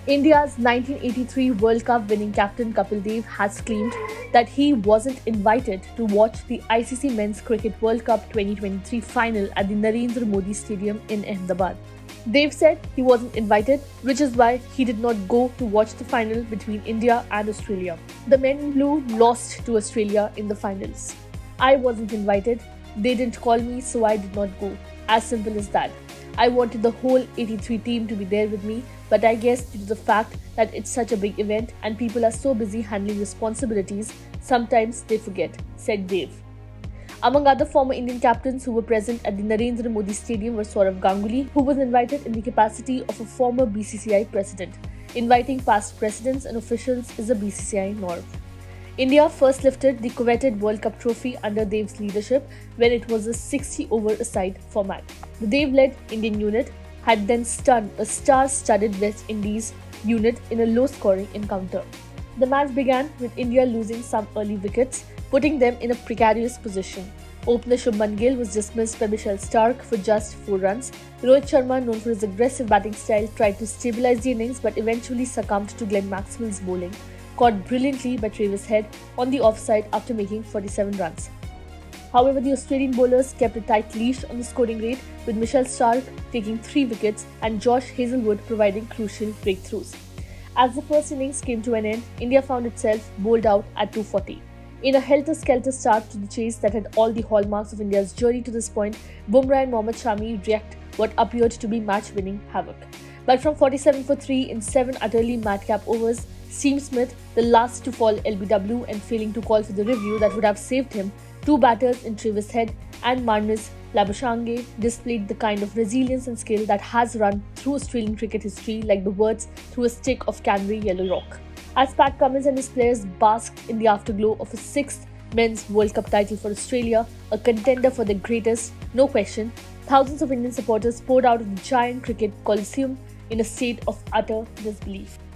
India's 1983 World Cup winning captain Kapil Dev has claimed that he wasn't invited to watch the ICC Men's Cricket World Cup 2023 final at the Narendra Modi Stadium in Ahmedabad. Dev said he wasn't invited, which is why he did not go to watch the final between India and Australia. The men in blue lost to Australia in the finals. I wasn't invited, they didn't call me, so I did not go. As simple as that. I wanted the whole 83 team to be there with me, but I guess due to the fact that it's such a big event and people are so busy handling responsibilities, sometimes they forget, said Dev. Among other former Indian captains who were present at the Narendra Modi Stadium were Sourav Ganguly, who was invited in the capacity of a former BCCI president. Inviting past presidents and officials is a BCCI norm. India first lifted the coveted World Cup trophy under Dev's leadership when it was a 60-over-a-side format. The Dev-led Indian unit had then stunned a star-studded West Indies unit in a low-scoring encounter. The match began with India losing some early wickets, putting them in a precarious position. Opener Shubman Gill was dismissed by Michelle Stark for just 4 runs. Rohit Sharma, known for his aggressive batting style, tried to stabilize the innings but eventually succumbed to Glenn Maxwell's bowling, caught brilliantly by Travis Head on the offside after making 47 runs. However, the Australian bowlers kept a tight leash on the scoring rate, with Michelle Stark taking 3 wickets and Josh Hazlewood providing crucial breakthroughs. As the first innings came to an end, India found itself bowled out at 240. In a helter-skelter start to the chase that had all the hallmarks of India's journey to this point, Bumrah and Mohammad Shami wreaked what appeared to be match-winning havoc. But from 47 for 3 in 7 utterly madcap overs, Steve Smith, the last to fall LBW and failing to call for the review that would have saved him, 2 batters in Travis Head and Marnus Labuschagne displayed the kind of resilience and skill that has run through Australian cricket history like the words through a stick of Canberra Yellow Rock. As Pat Cummins and his players basked in the afterglow of a 6th Men's World Cup title for Australia, a contender for the greatest, no question, thousands of Indian supporters poured out of the giant cricket coliseum in a state of utter disbelief.